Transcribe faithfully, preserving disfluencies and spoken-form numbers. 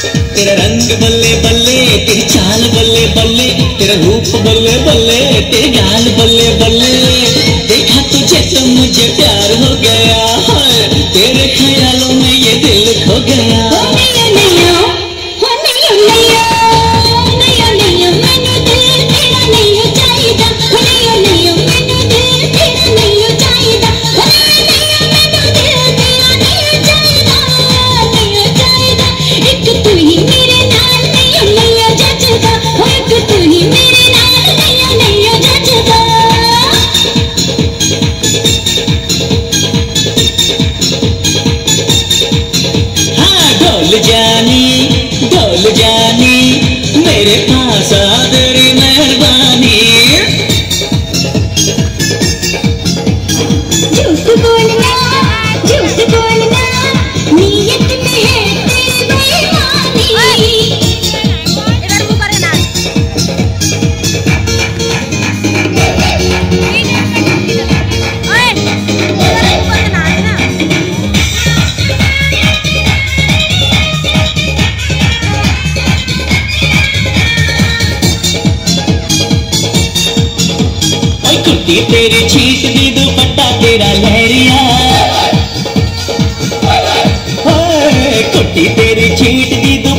तेरा रंग बल्ले बल्ले, तेरी चाल बल्ले बल्ले, तेरा रूप बल्ले बल्ले, तेरी गाल बल्ले बल्ले। देखा तुझे तो मुझे प्यार हो गया, तेरे ख्यालों में ये दिल खो गया। ढोल जानी ढोल जानी मेरे पास आ तेरी मेहरबानी। झूठ बोलना झूठ बोलना नीयत में है तेरी बेईमानी। इधर मुंह करे ना। ओए इधर मुंह करे ना है ना। कुर्ती तेरी छीट दी दुपट्टा तेरा लहरिया, कुर्ती तेरी छीट दी